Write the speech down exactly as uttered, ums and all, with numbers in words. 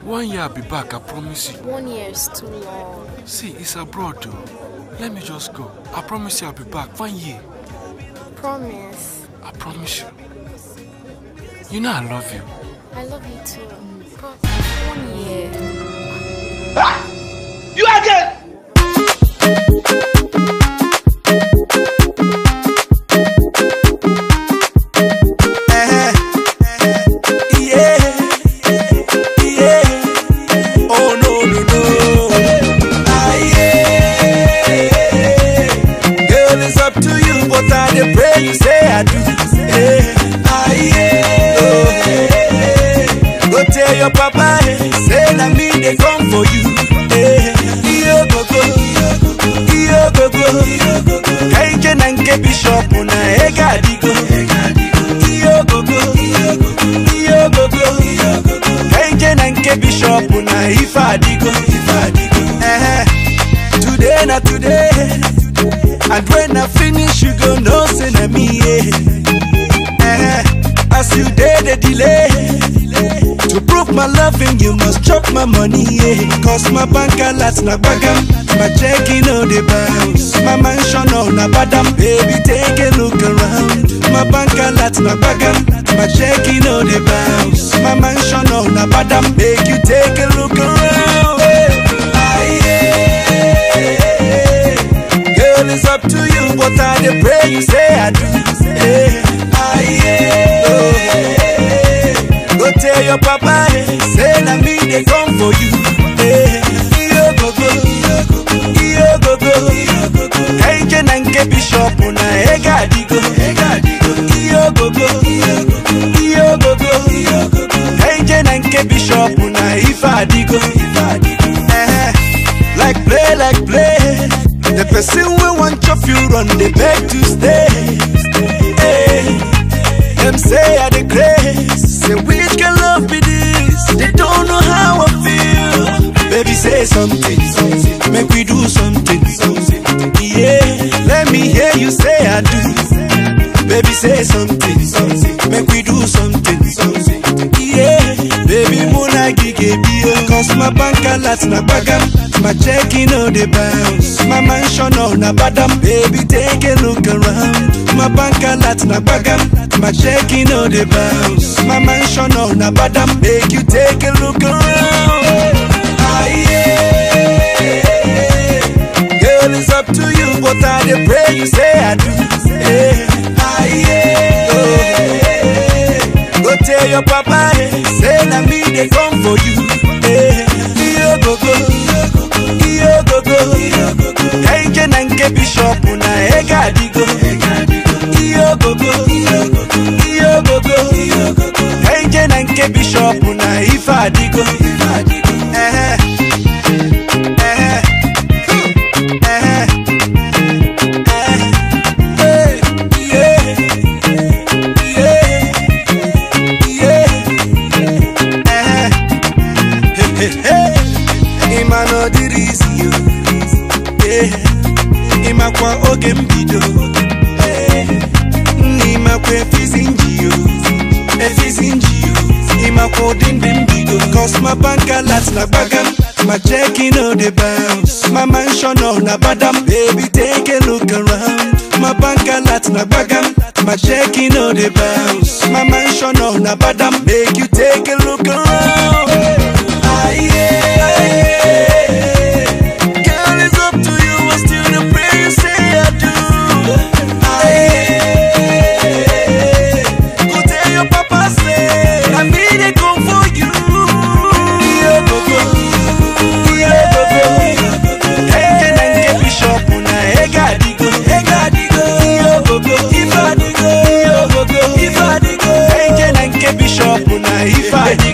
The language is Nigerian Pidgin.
One year I'll be back, I promise you. One year is too long. See, it's abroad though. Let me just go. I promise you I'll be back. One year. Promise. I promise you. You know I love you. I love you too. But one year. Ah! You again! You say I do, hey, ah, yeah. Oh, hey. Go tell your papa, hey, say na me they come for you. Hey, yo go go, yo go go. Kaije nanke bishop na ega digo. Yo go go, yo go go. Kaije nanke bishop na ifa digo. Eh, today na today. And when I finish, you go know say na me, yeah. eh, As you did the delay, to prove my loving, you must chop my money, yeah. Cause my bank alerts na bagam, my checking on the bounce, my mansion on na badam. Baby, take a look around. My bank alerts na bagam, my checking on the bounce, my mansion on na badam. Make you take a look around, yeah. Ah, yeah. It's up to you, but I dey pray you say I do. Hey, ah, yeah. Oh, hey. Go tell your papa, hey, say na me they come for you. Hey, yo go go, yo go go. Kaije nanke bishop na ega digo. Yo go go, yo go go. Kaije nanke bishop na ifa digo. Eh, like play, like play. The person we want your few run, they beg to stay. Hey, them say I the grace. Say which can love be this? They don't know how I feel. Baby say something, make we do something. Yeah, let me hear you say I do. Baby say something, make we do something. Yeah, baby muna gige bio. Cause my bank alerts na bagam, my checking on the bounce, my mansion on na badam. Baby take a look around. My bank alerts na bagam, my checking on the bounce, my mansion on na badam. Make you take a look around. Ah, yeah. Girl, it's up to you, but I dey pray you say I do. Hey, ah, yeah. Oh, hey. Go tell your papa, hey, say na me they come for you. Hey, yo go go, yo go go. Kaije nanke bishop na ega digo. Yo go go, yo go go. Kaije nanke bishop na ifa digo. Eh, eh, eh, eh, yeah, yeah, yeah, eh, hey, hey, hey. Ima no dirisi yo, yeah. Ima kwa oge mbido, yeah. Ima kwa efizinji yo, efizinji yo. Ima kwa dinde mbido. Cause my bank alerts na bagam, my checking on the bounce, my mansion on na badam. Baby take a look around. My bank alerts na bagam, my checking on the bounce, my mansion on na badam. Make you take a look around. Ah, yeah. Girl, it's up to you, I still the pray you say I do. Ah, yeah. Go tell your papa say I mean they come for you. Yo go go, yo go go. Kaije nanke bishop na ega digo. Yo go go, ifa digo. Yo go go, ifa digo. Kaije nanke bishop na ifa digo.